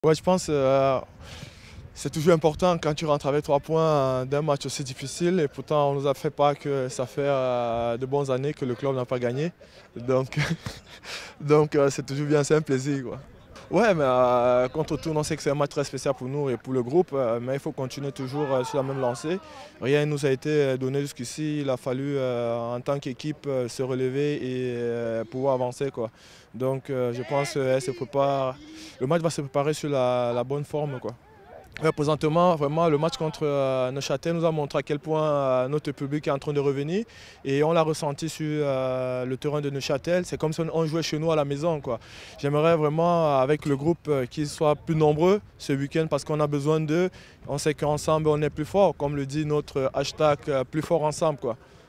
Ouais, je pense c'est toujours important quand tu rentres avec 3 points d'un match aussi difficile. Et pourtant, on nous a fait part que ça fait de bonnes années que le club n'a pas gagné. Donc, c'est toujours bien, c'est un plaisir, quoi. Ouais, mais contre tout, on sait que c'est un match très spécial pour nous et pour le groupe, mais il faut continuer toujours sur la même lancée. Rien ne nous a été donné jusqu'ici. Il a fallu, en tant qu'équipe, se relever et pouvoir avancer, quoi. Donc, je pense que le match va se préparer sur la bonne forme, quoi. Ouais, présentement, vraiment, le match contre Neuchâtel nous a montré à quel point notre public est en train de revenir. Et on l'a ressenti sur le terrain de Neuchâtel. C'est comme si on jouait chez nous à la maison, quoi. J'aimerais vraiment, avec le groupe, qu'ils soient plus nombreux ce week-end parce qu'on a besoin d'eux. On sait qu'ensemble, on est plus fort, comme le dit notre hashtag plus fort ensemble, quoi.